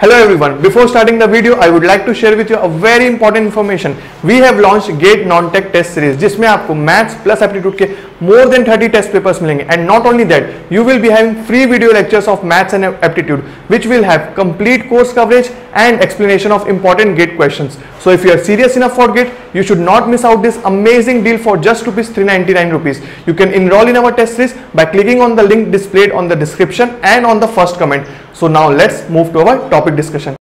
Hello everyone, before starting the video I would like to share with you a very important information. We have launched GATE Non-Tech Test Series जिसमें आपको maths plus aptitude के more than 30 test papers मिलेंगे and not only that you will be having free video lectures of maths and aptitude which will have complete course coverage and explanation of important GATE questions. So if you are serious enough for GATE, you should not miss out this amazing deal for just ₹399. You can enroll in our test series by clicking on the link displayed on the description and on the first comment. So now let's move to our topic discussion.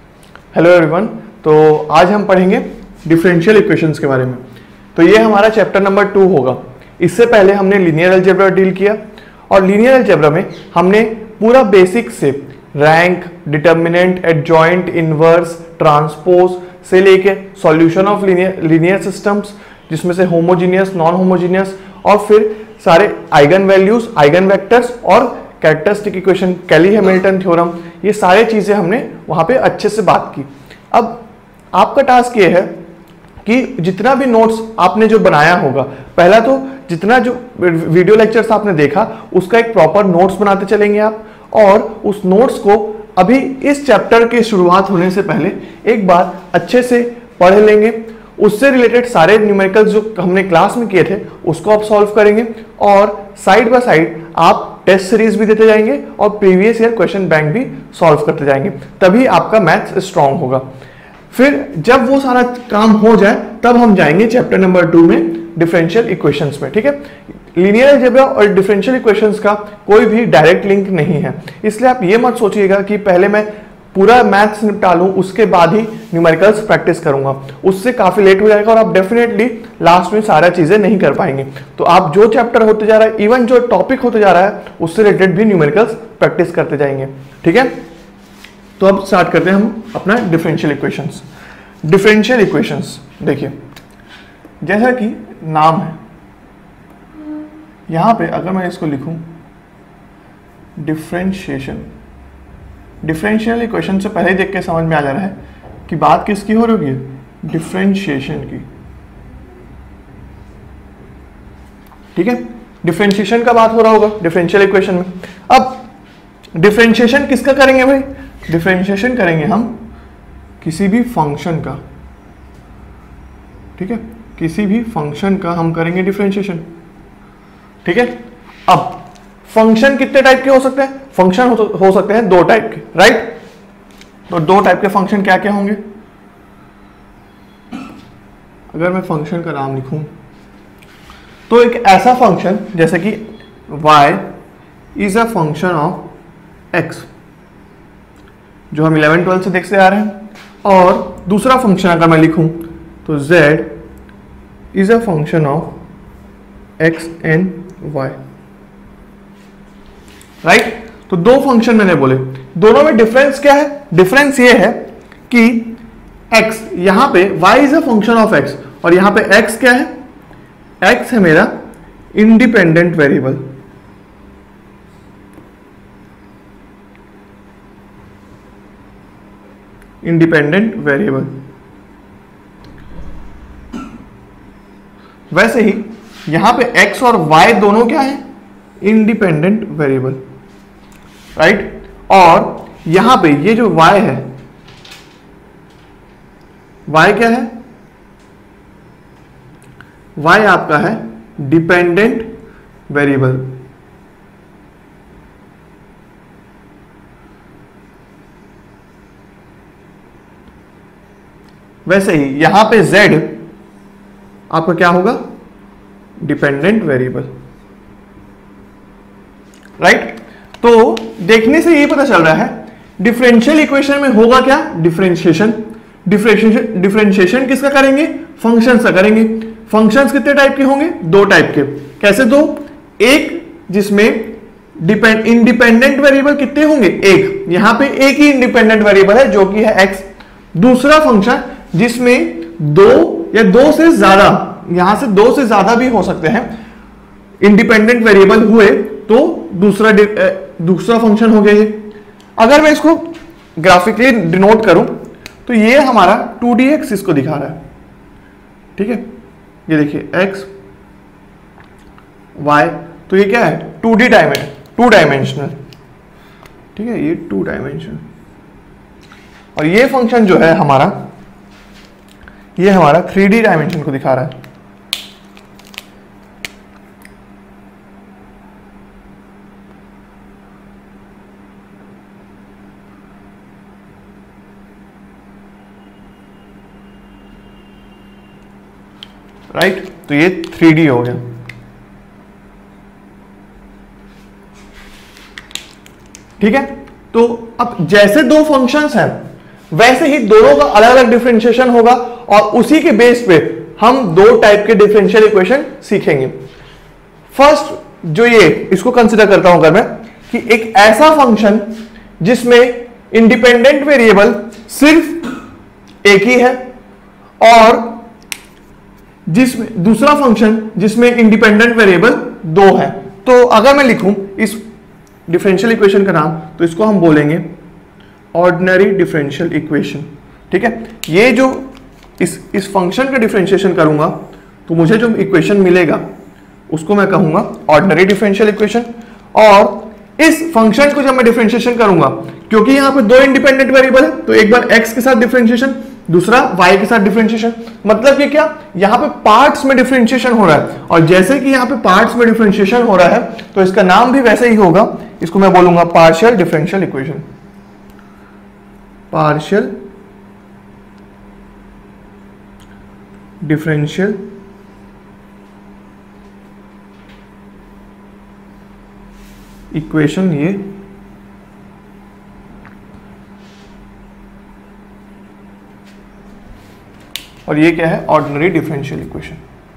Hello everyone, तो आज हम पढ़ेंगे differential equations के बारे में. तो ये हमारा चैप्टर नंबर 2 होगा. इससे पहले हमने लीनियर अलजेब्रा डील किया और लीनियर अलजेब्रा में हमने पूरा बेसिक से rank, determinant, adjoint, inverse, transpose से लेके सॉल्यूशन ऑफ लीनियर सिस्टम्स जिसमें से होमोजीनियस, नॉन होमोजीनियस और फिर सारे आइगन वैल्यूज, आइगन वेक्टर्स और कैरेक्टरिस्टिक इक्वेशन, कैली-हैमिल्टन थ्योरम, ये सारे चीजें हमने वहां पे अच्छे से बात की. अब आपका टास्क ये है कि जितना भी नोट्स आपने जो बनाया होगा, पहला तो जितना जो वीडियो लेक्चर्स आपने देखा उसका एक प्रॉपर नोट्स बनाते चलेंगे आप, और उस नोट्स को अभी इस चैप्टर की शुरुआत होने से पहले एक बार अच्छे से पढ़ लेंगे. उससे रिलेटेड सारे न्यूमेरिकल्स जो हमने क्लास में किए थे उसको आप सॉल्व करेंगे और साइड बाय साइड आप टेस्ट सीरीज भी देते जाएंगे और प्रीवियस ईयर क्वेश्चन बैंक भी सॉल्व करते जाएंगे. तभी आपका मैथ्स स्ट्रांग होगा. फिर जब वो सारा काम हो जाए तब हम जाएंगे चैप्टर नंबर 2 में डिफरेंशियल इक्वेशंस में. ठीक है, लीनियर अलजेब्रा और डिफरेंशियल इक्वेशंस का कोई भी डायरेक्ट लिंक नहीं है, इसलिए आप ये मत सोचिएगा कि पहले मैं पूरा मैथ्स निपटा लूं उसके बाद ही न्यूमेरिकल्स प्रैक्टिस करूंगा. उससे काफी लेट हो जाएगा और आप डेफिनेटली लास्ट में सारा चीजें नहीं कर पाएंगे. तो आप जो चैप्टर होते जा रहा है, इवन जो टॉपिक होते जा रहा है, उससे रिलेटेड भी न्यूमेरिकल्स प्रैक्टिस करते जाएंगे. ठीक है, तो अब स्टार्ट करते हैं हम अपना डिफरेंशियल इक्वेशंस. डिफरेंशियल इक्वेशंस देखिए, जैसा कि नाम है, यहां पे अगर मैं इसको लिखूं डिफरेंशिएशन, डिफरेंशियल इक्वेशन से पहले देख के समझ में आ जा रहा है कि बात किसकी हो रही है, डिफरेंशिएशन की. ठीक है, डिफरेंशिएशन का बात हो रहा होगा डिफरेंशियल इक्वेशन में. अब डिफरेंशिएशन किसका करेंगे भाई? डिफरेंशिएशन करेंगे हम किसी भी फंक्शन का. ठीक है, किसी भी फंक्शन का हम करेंगे डिफरेंशिएशन. ठीक है, अब फंक्शन कितने टाइप के हो सकते हैं? फंक्शन हो सकते हैं 2 टाइप के, राइट? तो 2 टाइप के फंक्शन क्या क्या होंगे? अगर मैं फंक्शन का नाम लिखूं तो एक ऐसा फंक्शन जैसे कि y is a function of x, जो हम 11-12 से देखते आ रहे हैं. और दूसरा फंक्शन अगर मैं लिखूं तो z is a function of x and y, right? तो 2 फंक्शन मैंने बोले, दोनों में डिफरेंस क्या है? डिफरेंस ये है कि x यहां पे y is a function of x और यहां पे x क्या है? x है मेरा इंडिपेंडेंट वेरिएबल. Independent variable. वैसे ही यहां पे x और y दोनों क्या है? Independent variable, right? और यहां पे ये जो y है, y क्या है? y आपका है डिपेंडेंट वेरिएबल. वैसे ही यहां पे z आपका क्या होगा? Dependent variable, right? तो देखने से ये पता चल रहा है डिफरेंशियल इक्वेशन में होगा क्या? डिफरेंशिएशन. डिफरेंशिएशन किसका करेंगे? फंक्शंस का करेंगे. फंक्शंस कितने टाइप के होंगे? 2 टाइप के. कैसे 2? एक जिसमें इंडिपेंडेंट वेरिएबल कितने होंगे? एक. यहां पे एक ही इंडिपेंडेंट वेरिएबल है जो कि है x. दूसरा फंक्शन जिसमें 2 या 2 से ज्यादा, यहां से 2 से ज्यादा भी हो सकते हैं इंडिपेंडेंट वेरिएबल हुए तो दूसरा फंक्शन हो गया ये. अगर मैं इसको ग्राफिकली डिनोट करूं तो ये हमारा 2dx इसको दिखा रहा है. ठीक है, ये देखिए x y, तो ये क्या है? 2 डायमेंशनल. ठीक है, ये 2 डायमेंशन. और ये फंक्शन जो है हमारा, ये हमारा 3D डायमेंशन को दिखा रहा है। राइट, तो ये 3D हो गया। ठीक है, तो अब जैसे दो फंक्शंस हैं वैसे ही दोनों का अलग अलग डिफरेंशिएशन होगा और उसी के बेस पे हम दो टाइप के डिफरेंशियल इक्वेशन सीखेंगे। फर्स्ट जो ये, इसको कंसिडर करता हूं अगर मैं, कि एक ऐसा फंक्शन जिसमें इंडिपेंडेंट वेरिएबल सिर्फ एक ही है और जिसमें दूसरा फंक्शन जिसमें इंडिपेंडेंट वेरिएबल दो है। तो अगर मैं लिखूं इस डिफरेंशियल इक्वेशन का नाम, तो इसको हम बोलेंगे ऑर्डिनरी डिफरेंशियल इक्वेशन। ठीक है, ये जो इस फंक्शन का डिफरेंशिएशन करूंगा तो मुझे जो इक्वेशन मिलेगा उसको मैं कहूंगा ऑर्डिनरी डिफरेंशियल इक्वेशन। और इस फंक्शन को जब मैं डिफरेंशिएशन करूंगा, क्योंकि यहां पे दो इंडिपेंडेंट वेरिएबल है, तो एक बार x के साथ डिफरेंशिएशन, दूसरा y के साथ डिफरेंशिएशन। मतलब कि क्या, यहां पे पार्ट्स में डिफरेंशिएशन हो रहा है और जैसे कि यहां पे पार्ट्स में डिफरेंशिएशन हो रहा है तो इसका नाम भी वैसे ही होगा। इसको मैं बोलूंगा partial differential equation. Partial differential equation, ये और ये क्या है, ऑर्डिनरी डिफरेंशियल इक्वेशन।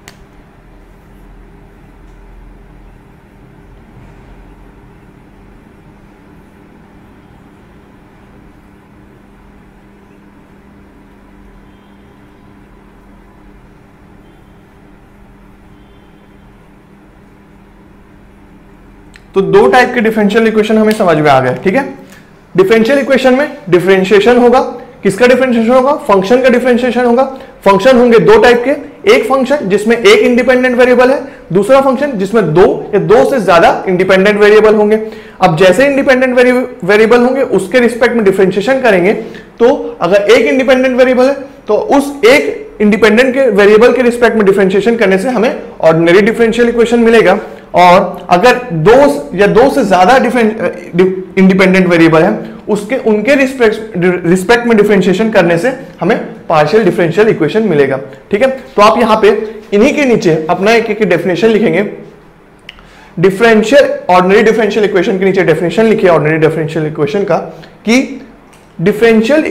तो दो टाइप के डिफरेंशियल इक्वेशन हमें समझ में आ गए। ठीक है, डिफरेंशियल इक्वेशन में डिफरेंशिएशन होगा, किसका डिफरेंशिएशन होगा, फंक्शन का डिफरेंशिएशन होगा। फंक्शन होंगे दो टाइप के, एक फंक्शन जिसमें एक इंडिपेंडेंट वेरिएबल है, दूसरा फंक्शन जिसमें दो या दो से ज्यादा इंडिपेंडेंट वेरिएबल होंगे। अब जैसे इंडिपेंडेंट वेरिएबल होंगे उसके रिस्पेक्ट में डिफरेंशिएशन करेंगे, तो अगर एक इंडिपेंडेंट वेरिएबल है तो उस एक इंडिपेंडेंट के वेरिएबल के रिस्पेक्ट में डिफरेंशिएशन करने से हमें ऑर्डिनरी डिफरेंशियल इक्वेशन मिलेगा। और अगर दो या दो से ज्यादा इंडिपेंडेंट वेरिएबल है उसके उनके रिस्पेक्ट में डिफरेंशिएशन करने से हमें पार्शियल डिफरेंशियल इक्वेशन मिलेगा। ठीक है, तो आप यहां पे इन्हीं के नीचे अपना एक एक डेफिनेशन लिखेंगे। डिफरेंशियल ऑर्डिनरी डिफरेंशियल इक्वेशन के नीचे डेफिनेशन लिखिए ऑर्डिनरी डिफरेंशियल इक्वेशन का, कि differential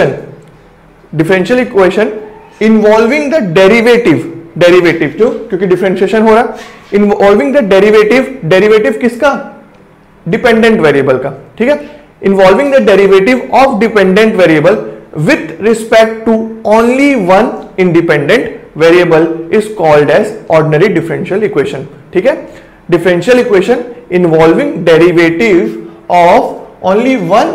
equation involving the derivative क्योंकि डिफरेंशिएशन हो रहा है, इन्वॉल्विंग द डेरिवेटिव किसका, डिपेंडेंट वेरिएबल का। ठीक है, involving the derivative of dependent variable with respect to only one independent variable is called as ordinary differential equation. ठीक है, differential equation involving derivative of only one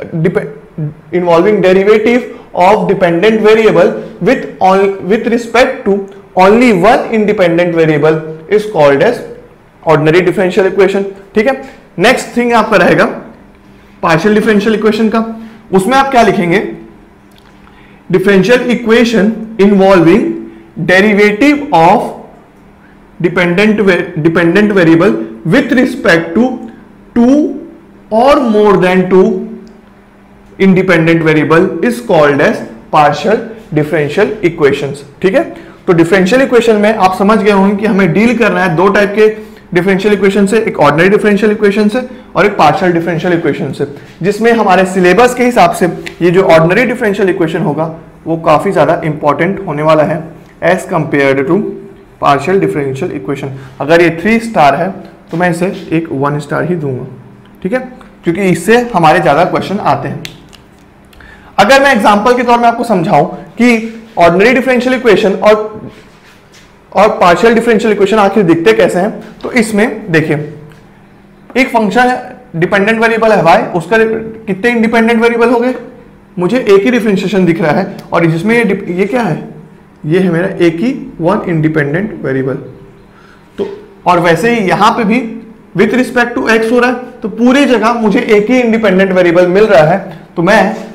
of dependent variable with respect to only one independent variable is called as ordinary differential equation। ठीक है, next thing आपका रहेगा partial differential equation का। उसमें आप क्या लिखेंगे, differential equation involving derivative of dependent variable with respect to two और more than two independent variable is called as partial differential equations. ठीक है, तो डिफरेंशियल इक्वेशन में आप समझ गए होंगे कि हमें डील करना है दो टाइप के डिफरेंशियल इक्वेशन से, एक ऑर्डिनरी डिफरेंशियल इक्वेशन से और एक पार्शियल डिफरेंशियल इक्वेशन से, जिसमें हमारे सिलेबस के हिसाब से ये जो ऑर्डिनरी डिफरेंशियल इक्वेशन होगा वो काफी ज्यादा इंपॉर्टेंट होने वाला है as compared to partial differential equation. अगर ये 3 स्टार है तो मैं इसे एक 1 स्टार ही दूंगा। ठीक है, क्योंकि इससे हमारे ज्यादा क्वेश्चन आते हैं। अगर मैं एग्जांपल के तौर में आपको समझाऊं कि ऑर्डिनरी डिफरेंशियल इक्वेशन और पार्शियल डिफरेंशियल इक्वेशन आखिर दिखते कैसे हैं, तो इसमें देखिए एक फंक्शन है, डिपेंडेंट वेरिएबल है y, उसका कितने इंडिपेंडेंट वेरिएबल हो गए, मुझे एक ही डिफरेंशिएशन दिख रहा है और जिसमें ये क्या है, ये है मेरा एक ही वन इंडिपेंडेंट वेरिएबल। तो और वैसे ही यहां पे भी विथ रिस्पेक्ट टू x हो रहा है, तो पूरी जगह मुझे एक ही इंडिपेंडेंट वेरिएबल मिल रहा है। तो मैं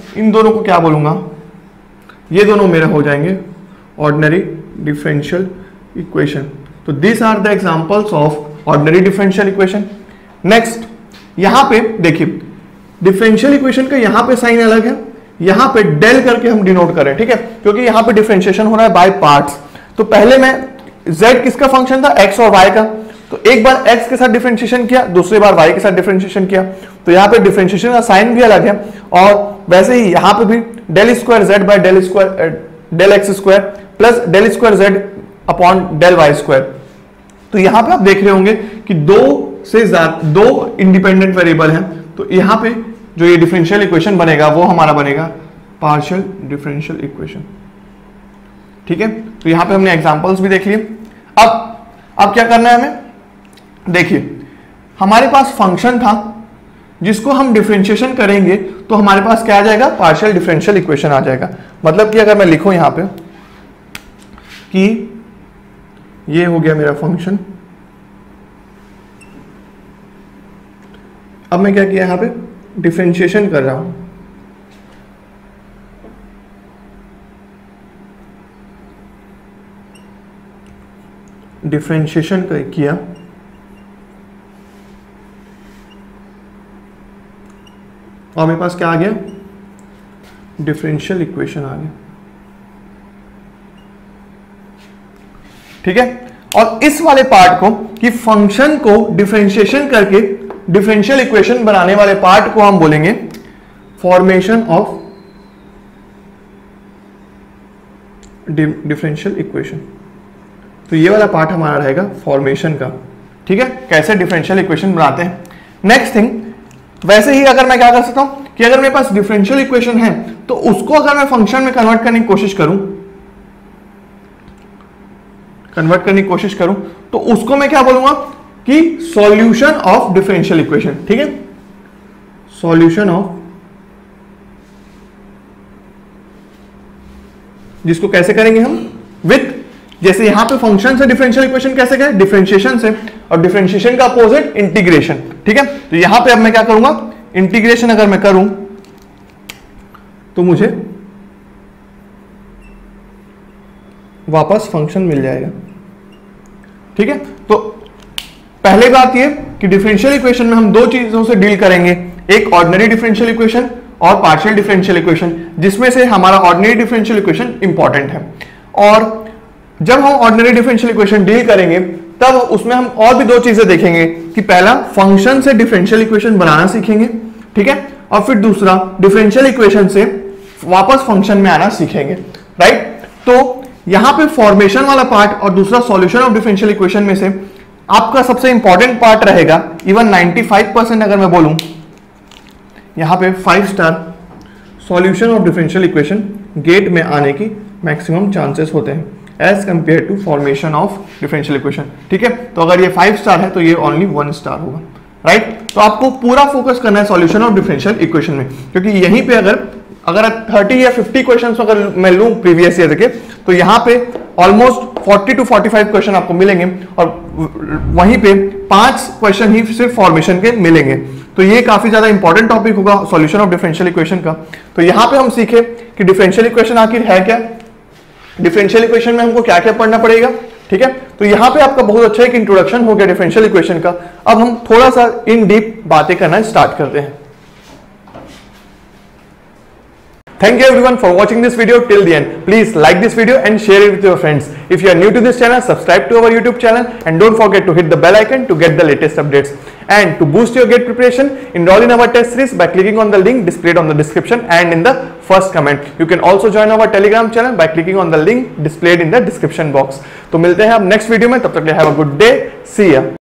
इन दोनों को क्या बोलूंगा, ये दोनों मेरे हो जाएंगे ऑर्डिनरी डिफरेंशियल इक्वेशन। तो this are the examples of ordinary differential equation. Next यहां पे देखिए डिफरेंशियल इक्वेशन का यहां पे साइन अलग है, यहां पे डेल करके हम डिनोट करें, ठीक है, क्योंकि यहां पे डिफरेंशिएशन हो रहा है बाय पार्ट्स। तो पहले मैं z किसका फंक्शन था, x और y का, तो एक बार x के साथ डिफरेंशिएशन किया, दूसरी बार y के साथ डिफरेंशिएशन किया, तो यहाँ पे डिफरेंशिएशन का साइन भी अलग है। और वैसे ही यहाँ पे भी del square z by del x square plus del square z upon del y square. तो यहाँ पे आप देख रहे होंगे कि दो इंडिपेंडेंट वेरिएबल हैं, तो यहाँ पे जो ये डिफरेंशियल इक्वेशन बनेगा वो हमारा बनेगा पार्शियल डिफरेंशियल इक्वेशन, ठीक है। तो यहाँ पे हमने एग्जांपल्स भी देख लिए। अब क्या करना है हमें, देखिए हमारे पास फंक्शन था जिसको हम डिफरेंशिएशन करेंगे तो हमारे पास क्या आ जाएगा, पार्शियल डिफरेंशियल इक्वेशन आ जाएगा। मतलब कि अगर मैं लिखूं यहां पे कि ये हो गया मेरा फंक्शन, अब मैं क्या किया यहां पे डिफरेंशिएशन कर रहा हूं, डिफरेंशिएशन किया, और मेरे पास क्या आ गया, डिफरेंशियल इक्वेशन आ गया, ठीक है। और इस वाले पार्ट को कि फंक्शन को डिफरेंशिएशन करके डिफरेंशियल इक्वेशन बनाने वाले पार्ट को हम बोलेंगे फॉर्मेशन ऑफ डिफरेंशियल इक्वेशन। तो ये वाला पार्ट हमारा रहेगा फॉर्मेशन का, ठीक है, कैसे डिफरेंशियल इक्वेशन बनाते हैं। नेक्स्ट थिंग, वैसे ही अगर मैं क्या कर सकता हूं कि अगर मेरे पास डिफरेंशियल इक्वेशन है तो उसको अगर मैं फंक्शन में कन्वर्ट करने की कोशिश करूं तो उसको मैं क्या बोलूंगा कि सॉल्यूशन ऑफ डिफरेंशियल इक्वेशन, ठीक है, सॉल्यूशन ऑफ, जिसको कैसे करेंगे हम विथ, जैसे यहां पे फंक्शन से डिफरेंशियल इक्वेशन कैसे करें, डिफरेंशिएशन से, और डिफरेंशिएशन का अपोजिट इंटीग्रेशन, ठीक है। तो यहां पे अब मैं क्या करूंगा, इंटीग्रेशन अगर मैं करूं तो मुझे वापस फंक्शन मिल जाएगा, ठीक है। तो पहले बात ये कि डिफरेंशियल इक्वेशन में हम दो चीजों से डील करेंगे, एक ऑर्डिनरी डिफरेंशियल इक्वेशन और पार्शियल डिफरेंशियल इक्वेशन, जिसमें से हमारा ऑर्डिनरी डिफरेंशियल इक्वेशन इंपॉर्टेंट है। और जब हम ऑर्डिनरी डिफरेंशियल इक्वेशन डील करेंगे तब उसमें हम और भी दो चीजें देखेंगे कि पहला फंक्शन से डिफरेंशियल इक्वेशन बनाना सीखेंगे, ठीक है, और फिर दूसरा डिफरेंशियल इक्वेशन से वापस फंक्शन में आना सीखेंगे, राइट। तो यहां पे फॉर्मेशन वाला पार्ट और दूसरा सॉल्यूशन ऑफ डिफरेंशियल इक्वेशन में से आपका सबसे इंपॉर्टेंट पार्ट रहेगा, इवन 95% अगर मैं बोलूं, यहां पे 5 star solution of differential equation GATE में आने की मैक्सिमम चांसेस होते हैं as compare to formation of differential equation, ठीक है। तो अगर ये 5 स्टार है तो ये ओनली 1 स्टार होगा, राइट। तो आपको पूरा फोकस करना है सॉल्यूशन ऑफ डिफरेंशियल इक्वेशन में, क्योंकि यहीं पे अगर 30 या 50 क्वेश्चंस अगर मैं लूं प्रीवियस ईयर के, तो यहाँ पे ऑलमोस्ट 40 to 45 क्वेश्चन आपको मिलेंगे, और वहीं पे 5 क्वेश्चन ही सिर्फ फॉर्मेशन के मिलेंगे। तो ये काफी ज्यादा इंपॉर्टेंट टॉपिक होगा सॉल्यूशन ऑफ डिफरेंशियल इक्वेशन का। तो यहाँ पे हम सीखे कि डिफरेंशियल इक्वेशन आखिर है क्या, डिफरेंशियल इक्वेशन में हमको क्या क्या पढ़ना पड़ेगा, ठीक है। तो यहाँ पे आपका बहुत अच्छा एक इंट्रोडक्शन हो गया डिफरेंशियल इक्वेशन का। अब हम थोड़ा सा इन डीप बातें करना स्टार्ट करते हैं। Thank you everyone for watching this video till the end. Please like this video and share it with your friends. If you are new to this channel, subscribe to our YouTube channel and don't forget to hit the bell icon to get the latest updates. And to boost your GATE preparation, enroll in our test series by clicking on the link displayed on the description and in the first comment. You can also join our Telegram channel by clicking on the link displayed in the description box. तो मिलते हैं अब next video में, तब तक के लिए have a good day. See ya.